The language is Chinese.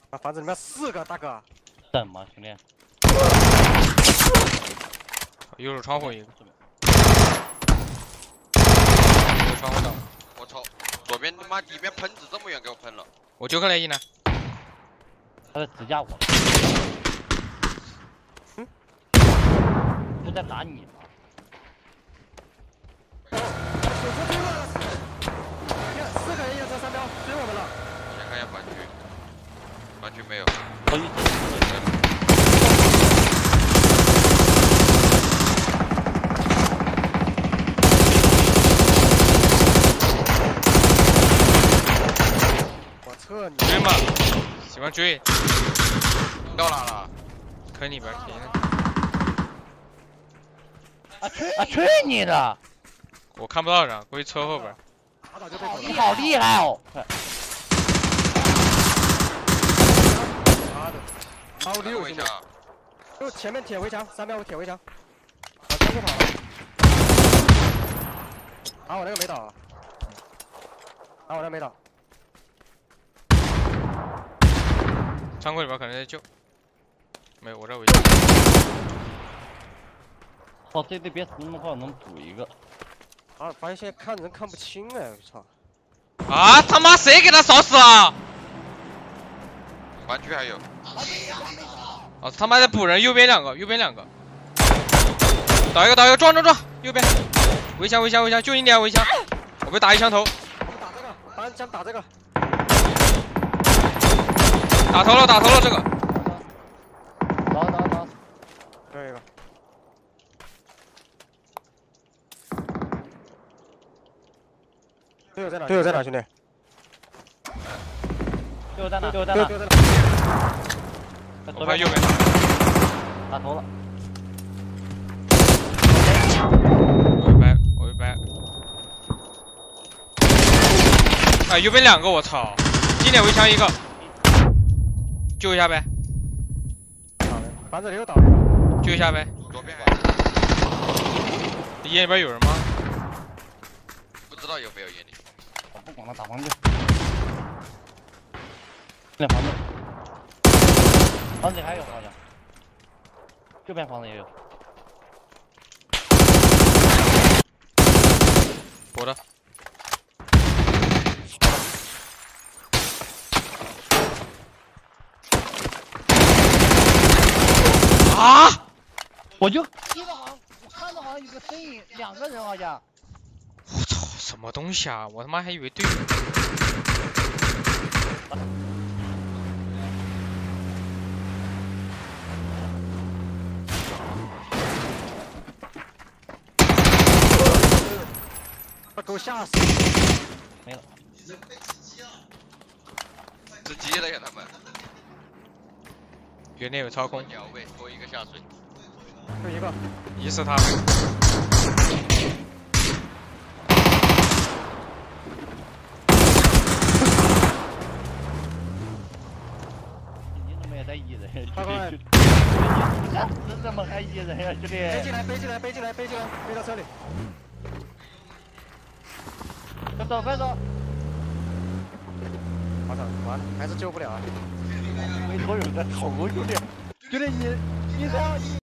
啊，房子里面4个，大哥。 等嘛，兄弟。 右手窗户一个。右窗户到。 我操！左边他妈地边喷子这么远给我喷了。 我就看来一呢。 他在支架我。不在打你吗？ 4个人有这3标追我们了。 先看一下反区，反区没有。 可以。 我测你。 追嘛，喜欢追。 到哪了？ 坑里边停。 去你的！ 我看不到人，估计车后边。 你好厉害哦！ 妈的！好溜围墙。 就前面铁围墙，3标铁围墙。我冲过跑了。啊，我那个没倒。啊，我那个没倒。 仓库里边可能在救。没有，我这围墙。 哦，这边死那么快，能补一个。 啊，发现现在看人看不清哎，我操！ 啊他妈谁给他烧死了？ 反区还有。 哦他妈在补人，右边2个，右边2个。倒一个，撞，右边。围墙，就你俩围墙。我被打一枪头。 打这个，把人枪打这个。 打头了这个。 打。 这一个。队友在哪，兄弟？ 队友在哪？ 我拍右边。 打头了。 我一掰。啊，右边2个，我操！近点围墙1个，救一下呗。 房子里又倒一个。 救一下呗。 左边还。 烟里边有人吗？ 不知道有没有烟里。 我不管他，打房子。那房子。房子里还有好像。这边房子也有。 补的。啊！ 我就记得好像，我看到好像有个身影，2个人好像。 我操，什么东西啊！我他妈还以为队友。 给我吓死！ 没了。 吃鸡了呀他们。 园内有操控。 鸟位多一个下水。 就一个。 疑似他。 你怎么也在1人？ 快！ 真怎么还1人呀，兄弟？ 背到车里。 快走！ 我操，完了，还是救不了啊！ 没头有在头，兄弟，你这样。